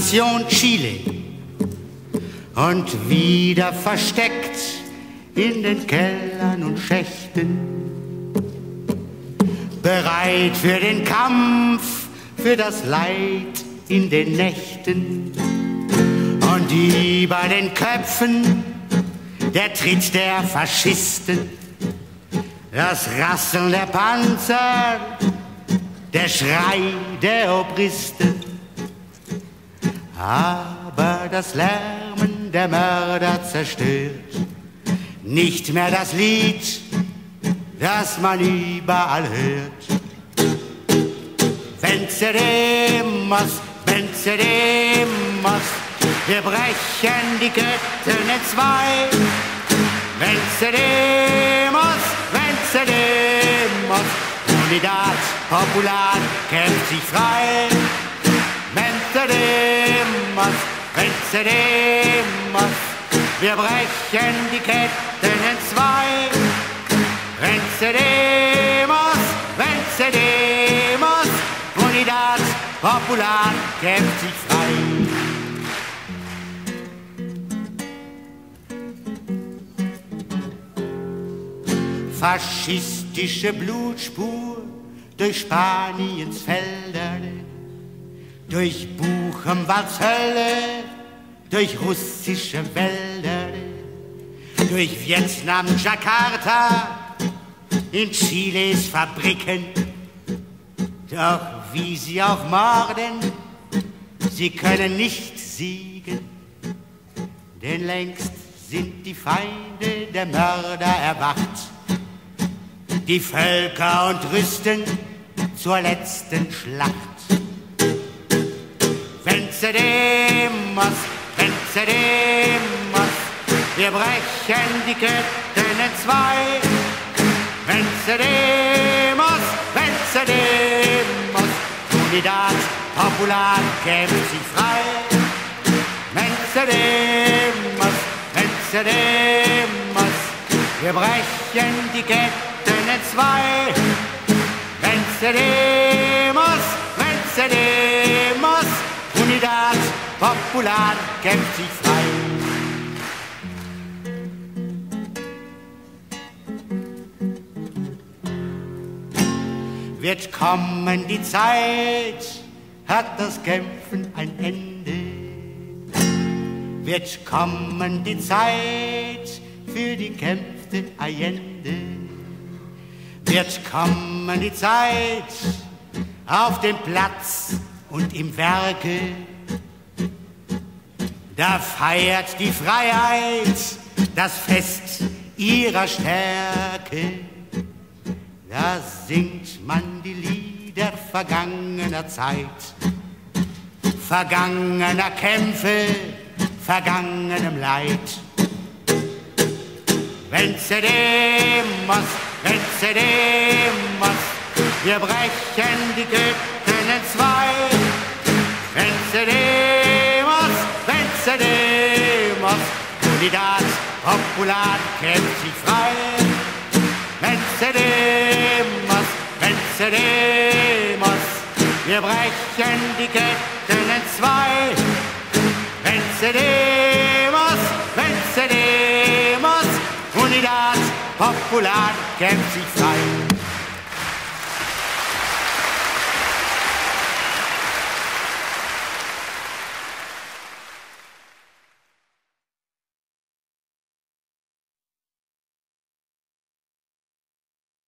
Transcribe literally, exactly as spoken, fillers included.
Nation Chile und wieder versteckt in den Kellern und Schächten, bereit für den Kampf, für das Leid in den Nächten. Und über den Köpfen der Tritt der Faschisten, das Rasseln der Panzer, der Schrei der Obristen. Aber das Lärmen der Mörder zerstört nicht mehr das Lied, das man überall hört. Venceremos, venceremos, wir brechen die Ketten entzwei. Venceremos, venceremos, Unidad Popular kämpft sich frei. Venceremos, venceremos, wir brechen die Ketten entzwei. Venceremos, venceremos, Unidad Popular kämpft sich frei. Faschistische Blutspur durch Spaniens Felder, durch Buchenwalds Hölle, durch russische Wälder, durch Vietnam, Jakarta, in Chiles Fabriken. Doch wie sie auch morden, sie können nicht siegen, denn längst sind die Feinde der Mörder erwacht. Die Völker und rüsten zur letzten Schlacht. Venceremos, venceremos, wir brechen die Ketten entzwei. Venceremos, venceremos, Unidad Popular kämpft sich frei. Venceremos, venceremos, wir brechen die Ketten entzwei. Venceremos, venceremos, Unidad Popular kämpft sich frei. Wird kommen die Zeit, hat das Kämpfen ein Ende. Wird kommen die Zeit für die Kämpften Allende. Wird kommen die Zeit auf dem Platz und im Werke. Da feiert die Freiheit das Fest ihrer Stärke. Da singt man die Lieder vergangener Zeit, vergangener Kämpfe, vergangenem Leid. Venceremos, venceremos, wir brechen die Ketten entzwei. Venceremos, venceremos, Unidad Popular kämpft sich frei. Venceremos, venceremos, wir brechen die Ketten entzwei. Venceremos, venceremos, Unidad Popular kämpft sich frei.